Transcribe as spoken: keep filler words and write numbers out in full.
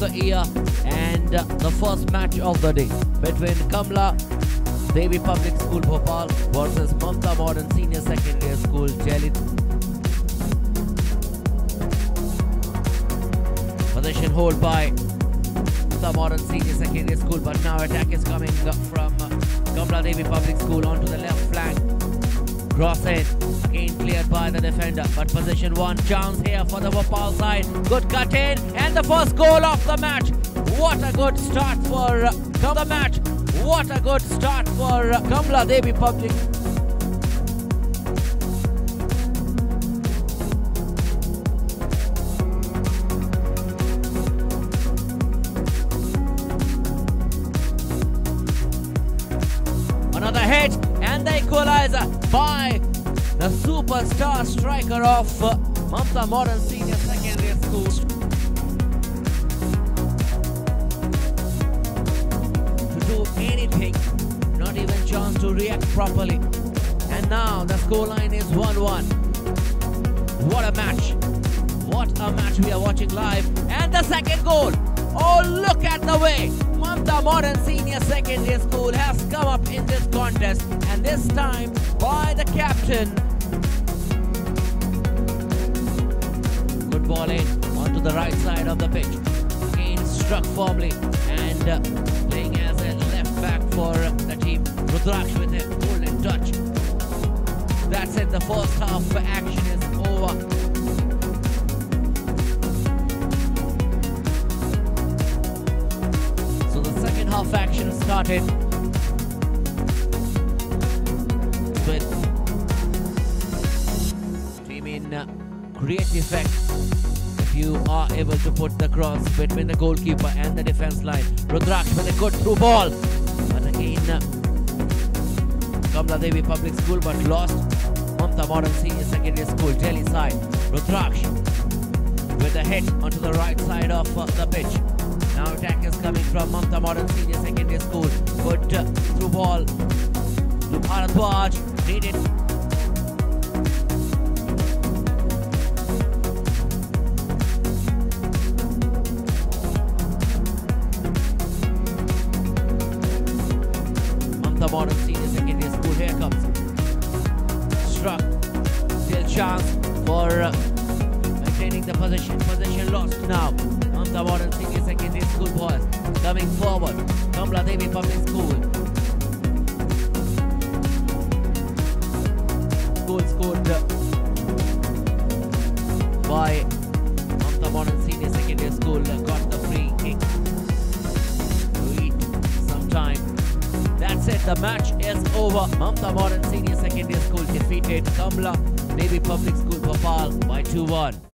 the year and uh, the first match of the day between Kamla Devi Public School Bhopal versus Mamta Modern Senior Secondary School Delhi. Position hold by Mamta Modern Senior Secondary School, but now attack is coming from uh, Kamla Devi Public School onto the left flank. Cross in, again cleared by the defender, but position one, chance here for the Bhopal side. Good cut in, and the first goal of the match. What a good start for uh, the match. What a good start for uh, Kamla Devi Public. Another hit and the equalizer by the superstar striker of uh, Mamta Modern Senior Secondary School. To do anything, not even chance to react properly. And now the scoreline is one one. What a match. What a match we are watching live. And the second goal. Oh, look at the way Mamta Modern Senior Secondary School has come up in this contest, and this time by the captain. Good ball in onto the right side of the pitch. Again struck firmly and uh, playing as a left back for uh, the team. Rudraksh with a golden touch. That's it, the first half action is over. Half action started with team in uh, great effect. If you are able to put the cross between the goalkeeper and the defense line. Rudraksh with a good through ball, but again uh, Kamla Devi Public School, but lost. Mamta Modern Senior Secondary School Delhi side. Rudraksh with a hit onto the right side of uh, the pitch. Now attack is coming from Mamta Modern Senior Secondary School. Good uh, through ball to Bharadwaj. Needed. Mamta Modern Senior Secondary School, here comes. Struck. Still chance for uh, maintaining the position. Position lost now. Mamta Modern Senior Secondary School boys coming forward. Kamla Devi Public School. Goal scored by Mamta Modern Senior Secondary School. Got the free kick to eat some time. That's it, the match is over. Mamta Modern Senior Secondary School defeated Kamla Devi Public School Bhopal by two one.